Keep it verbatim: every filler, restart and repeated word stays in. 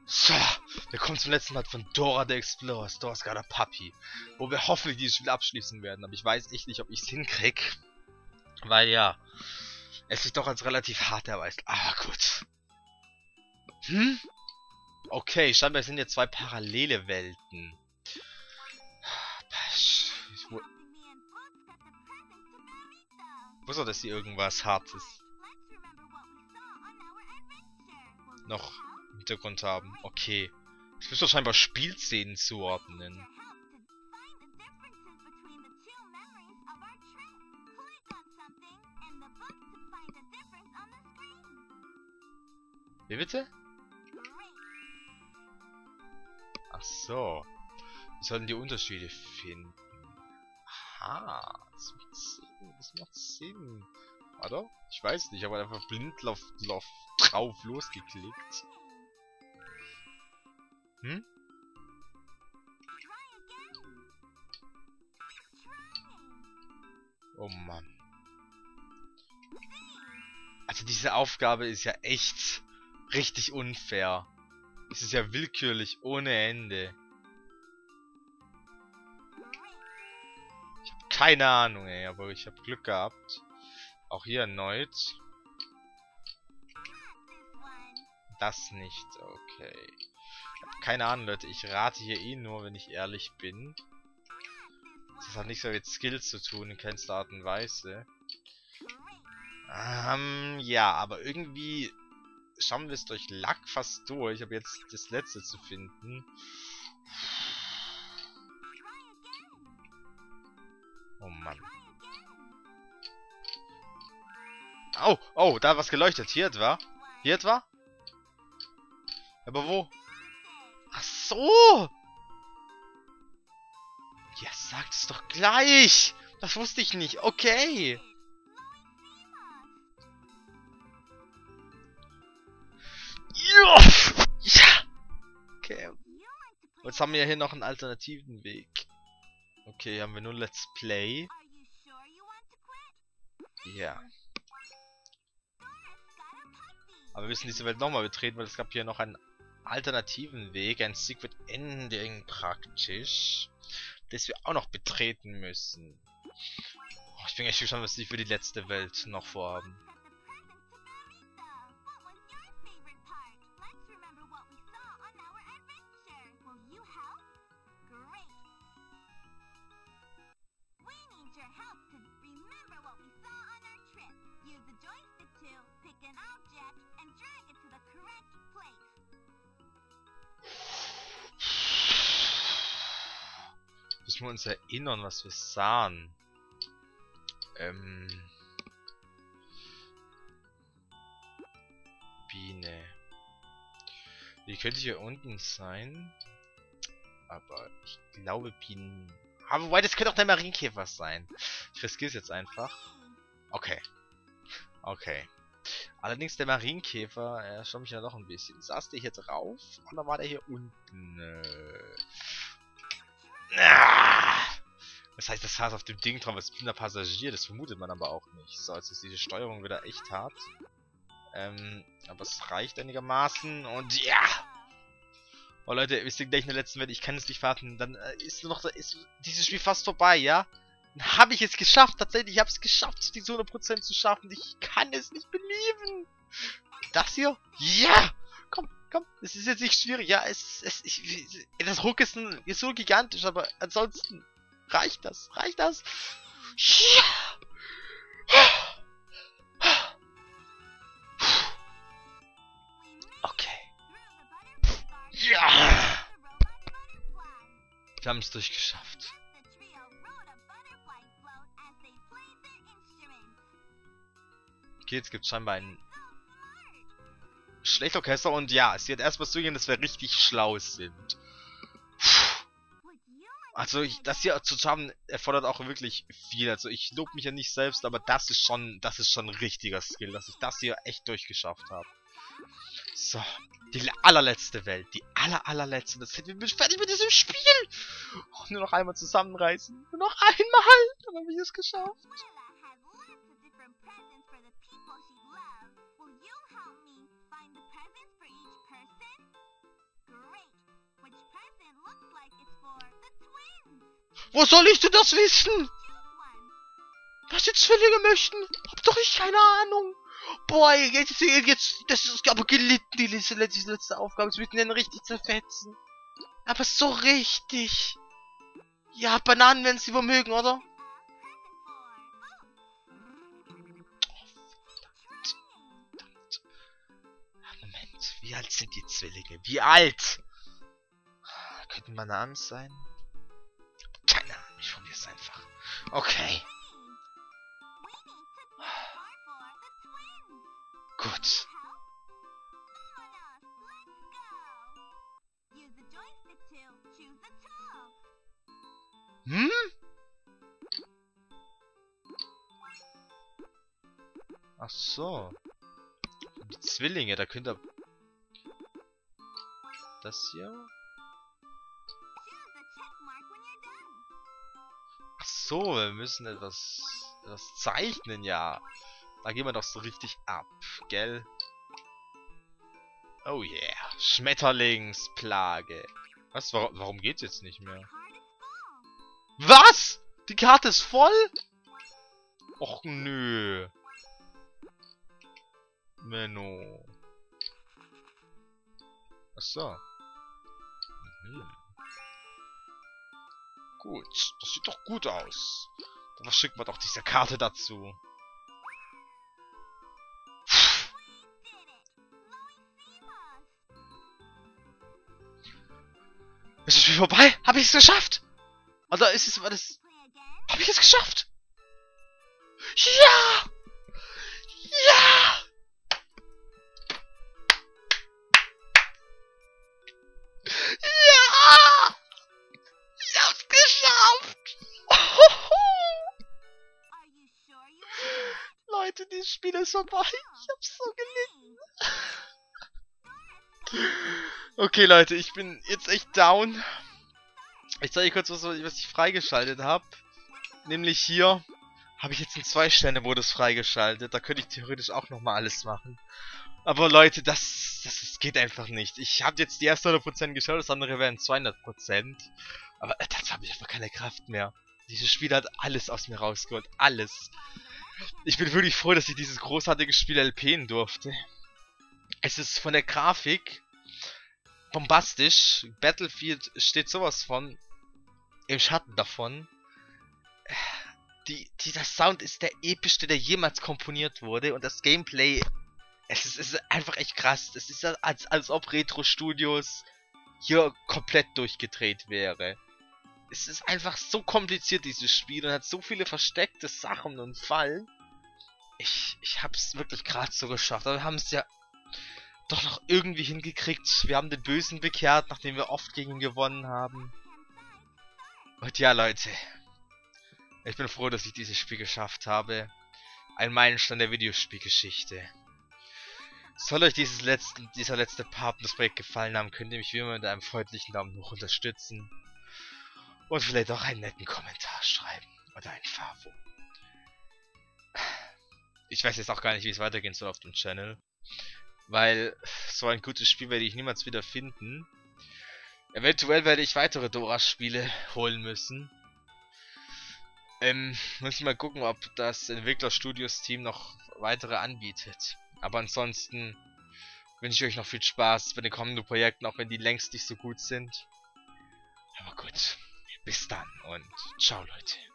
So, wir kommen zum letzten Mal von Dora the Explorer, Dora's Got a Puppy, wo wir hoffentlich dieses Spiel abschließen werden, aber ich weiß echt nicht, ob ich es hinkrieg, weil ja, es sich doch als relativ hart erweist, aber gut. Hm? Okay, scheinbar sind jetzt zwei parallele Welten. Ich wu- wusste, dass hier irgendwas Hartes noch im Hintergrund haben. Okay. Ich muss doch scheinbar Spielszenen zuordnen. Wie bitte? Ach so. Wir sollten die Unterschiede finden. Aha. Das macht Sinn. Das macht Sinn. Oder? Ich weiß nicht. Ich habe einfach blind lauf, lauf, drauf losgeklickt. Hm? Oh Mann. Also diese Aufgabe ist ja echt richtig unfair. Es ist ja willkürlich ohne Ende. Ich habe keine Ahnung, ey, aber ich habe Glück gehabt. Auch hier erneut. Das nicht, okay. Ich habe keine Ahnung, Leute. Ich rate hier eh nur, wenn ich ehrlich bin. Das hat nichts mehr mit Skills zu tun, in keinster Art und Weise. Ähm, ja, aber irgendwie schauen wir es durch Lack fast durch. Ich habe jetzt das letzte zu finden. Oh Mann. Oh, oh, da hat was geleuchtet. Hier etwa? Hier etwa? Aber wo? Ach so! Ja, sagt es doch gleich! Das wusste ich nicht. Okay! Ja! Ja! Okay. Jetzt haben wir hier noch einen alternativen Weg. Okay, haben wir nur Let's Play. Ja. Aber wir müssen diese Welt nochmal betreten, weil es gab hier noch einen alternativen Weg, ein Secret Ending praktisch, das wir auch noch betreten müssen. Oh, ich bin echt gespannt, was die für die letzte Welt noch vorhaben. Müssen wir uns erinnern, was wir sahen. Ähm. Biene. Die könnte hier unten sein. Aber ich glaube Bienen. Aber wobei, das könnte auch der Marienkäfer sein. Ich riskiere es jetzt einfach. Okay. Okay. Allerdings der Marienkäfer, er schaut mich ja doch ein bisschen. Saß der hier drauf? Oder war der hier unten? Äh. Das heißt, das saß auf dem Ding drauf, als blinder Passagier, das vermutet man aber auch nicht. So, jetzt ist diese Steuerung wieder echt hart. Ähm, aber es reicht einigermaßen und ja! Oh Leute, wir sind gleich in der letzten Welt, ich kann es nicht warten. Dann äh, ist nur noch, ist dieses Spiel fast vorbei, ja? Dann habe ich es geschafft, tatsächlich, ich habe es geschafft, diese hundert Prozent zu schaffen. Ich kann es nicht belieben. Das hier? Ja! Komm, komm, es ist jetzt nicht schwierig, ja, es, es, ich, das Ruck ist, ein, ist so gigantisch, aber ansonsten reicht das, reicht das? Ja! Okay. Ja! Wir haben es durchgeschafft. Okay, jetzt gibt es scheinbar ein Schlechtorchester und ja, es wird erstmal zugehen, dass wir richtig schlau sind. Also, ich, das hier zu schaffen, erfordert auch wirklich viel. Also, ich lobe mich ja nicht selbst, aber das ist schon, das ist schon ein richtiger Skill, dass ich das hier echt durchgeschafft habe. So, die allerletzte Welt, die aller allerletzte, das sind wir fertig mit diesem Spiel. Oh, nur noch einmal zusammenreißen, nur noch einmal, dann habe ich es geschafft. Wo soll ich denn das wissen? Was die Zwillinge möchten? Hab doch ich keine Ahnung. Boah, jetzt, jetzt, das ist aber gelitten, die letzte, die letzte Aufgabe. Jetzt müssen wir den richtig zerfetzen. Aber so richtig. Ja, Bananen werden sie wohl mögen, oder? Moment, wie alt sind die Zwillinge? Wie alt? Könnten Bananen sein? Keine Ahnung, ich probier's einfach. Okay. Gut. Hm? Ach so. Die Zwillinge, da könnt ihr... Das hier? Ach so, wir müssen etwas... etwas zeichnen, ja. Da gehen wir doch so richtig ab, gell? Oh yeah. Schmetterlingsplage. Was? Warum, warum geht's jetzt nicht mehr? Was? Die Karte ist voll? Och nö. Menno. Ach so. Mhm. Gut. Das sieht doch gut aus. Was schickt man doch diese Karte dazu? Ist das Spiel vorbei? Hab ich es geschafft? Oder ist es, war das... Hab ich es geschafft? Ja! Ja! Ja! Ich hab's geschafft! Leute, dieses Spiel ist vorbei. Ich hab's so gelitten. Okay, Leute, ich bin jetzt echt down. Ich zeige kurz, was, was ich freigeschaltet habe. Nämlich hier habe ich jetzt einen zwei Sterne Modus freigeschaltet. Da könnte ich theoretisch auch nochmal alles machen. Aber Leute, das, das, das geht einfach nicht. Ich habe jetzt die ersten hundert Prozent geschaut, das andere wären zweihundert Prozent. Aber äh, dazu habe ich einfach keine Kraft mehr. Dieses Spiel hat alles aus mir rausgeholt. Alles. Ich bin wirklich froh, dass ich dieses großartige Spiel L P'n durfte. Es ist von der Grafik bombastisch. Battlefield steht sowas von im Schatten davon. Die, dieser Sound ist der epischste, der jemals komponiert wurde. Und das Gameplay, es ist, es ist einfach echt krass. Es ist, als, als ob Retro Studios hier komplett durchgedreht wäre. Es ist einfach so kompliziert, dieses Spiel, und hat so viele versteckte Sachen und Fallen. Ich, ich hab's wirklich gerade so geschafft. Aber wir haben es ja doch noch irgendwie hingekriegt. Wir haben den Bösen bekehrt, nachdem wir oft gegen ihn gewonnen haben. Und ja, Leute. Ich bin froh, dass ich dieses Spiel geschafft habe. Ein Meilenstein der Videospielgeschichte. Soll euch dieses letzte, dieser letzte Part des Projekts gefallen haben, könnt ihr mich wie immer mit einem freundlichen Daumen hoch unterstützen. Und vielleicht auch einen netten Kommentar schreiben. Oder ein Favo. Ich weiß jetzt auch gar nicht, wie es weitergehen soll auf dem Channel. Weil so ein gutes Spiel werde ich niemals wieder finden. Eventuell werde ich weitere Dora-Spiele holen müssen. Ähm, müssen wir mal gucken, ob das Entwicklerstudios-Team noch weitere anbietet. Aber ansonsten wünsche ich euch noch viel Spaß bei den kommenden Projekten, auch wenn die längst nicht so gut sind. Aber gut, bis dann und ciao, Leute.